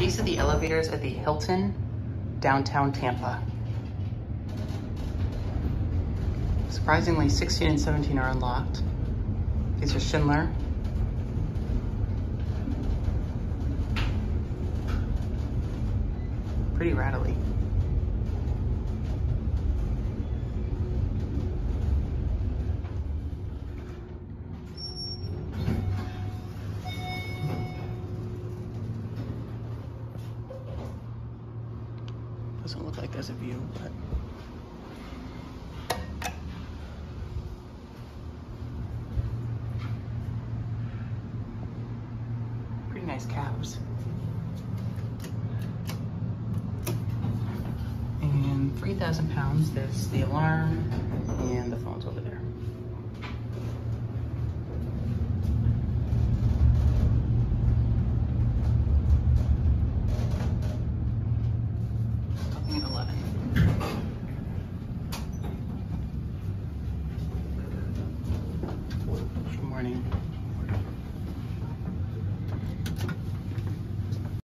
These are the elevators at the Hilton, downtown Tampa. Surprisingly, 16 and 17 are unlocked. These are Schindler. Pretty rattly. Doesn't look like there's a view, but pretty nice cabs. And 3,000 pounds, there's the alarm and the phone's over there. Stopping at 11. Good morning.